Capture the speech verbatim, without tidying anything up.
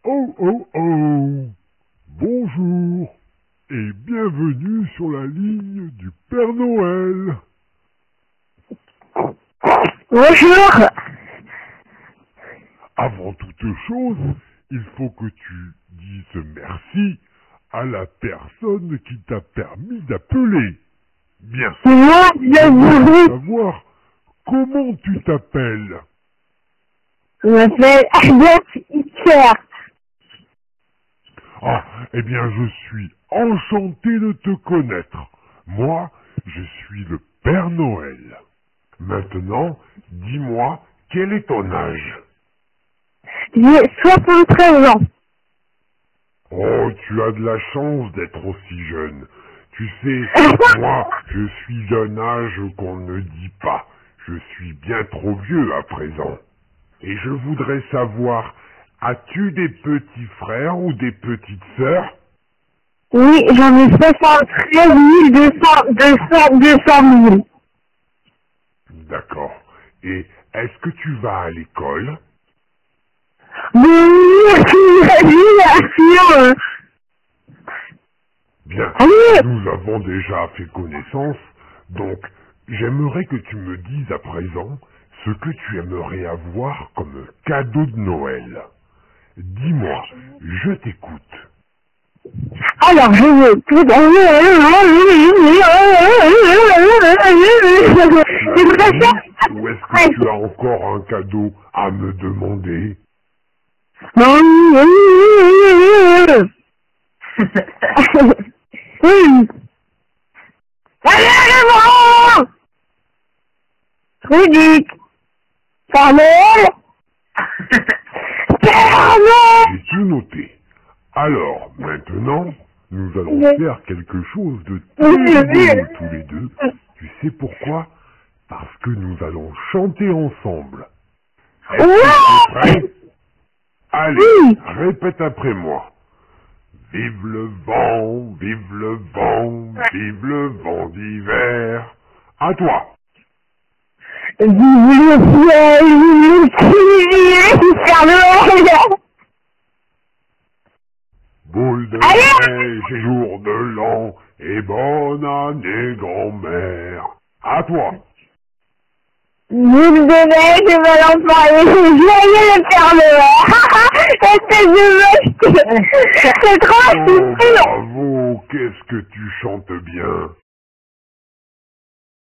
Oh oh oh! Bonjour et bienvenue sur la ligne du Père Noël. Bonjour. Avant toute chose, il faut que tu dises merci à la personne qui t'a permis d'appeler. Bien sûr, Moi, je voudrais... savoir comment tu t'appelles. Je m'appelle Albert Hitler. Ah, eh bien, je suis enchanté de te connaître. Moi, je suis le Père Noël. Maintenant, dis-moi, quel est ton âge? J'ai soixante-treize ans. Oh, tu as de la chance d'être aussi jeune. Tu sais, moi, je suis d'un âge qu'on ne dit pas. Je suis bien trop vieux à présent. Et je voudrais savoir, as-tu des petits frères ou des petites sœurs? Oui, j'en ai soixante-treize mille deux cents, deux cents, deux cent mille. D'accord. Et est-ce que tu vas à l'école? Merci, merci. Bien, Allez. nous avons déjà fait connaissance, donc j'aimerais que tu me dises à présent ce que tu aimerais avoir comme cadeau de Noël. Dis-moi, je t'écoute. Alors, je veux tout... Je voudrais faire... Ou est-ce que tu as encore un cadeau à me demander? Oui. Allez, Rudy. Père Noël. Père Noël. J'ai tout noté. Alors, maintenant, nous allons faire quelque chose de très rigolo tous les deux. Tu sais pourquoi? Parce que nous allons chanter ensemble. Est-ce que tu es prêt? Allez, répète après moi. Vive le vent, vive le vent, vive le vent d'hiver. À toi. Vive le ciel, vive le Père Noël. Boule de neige et jour de l'an, et bonne année grand-mère. À toi. Boule de neige, je vais en parler. Joyeux le Père Noël. Espèce de vache. C'est trop Oh, stupide. bravo, qu'est-ce que tu chantes bien.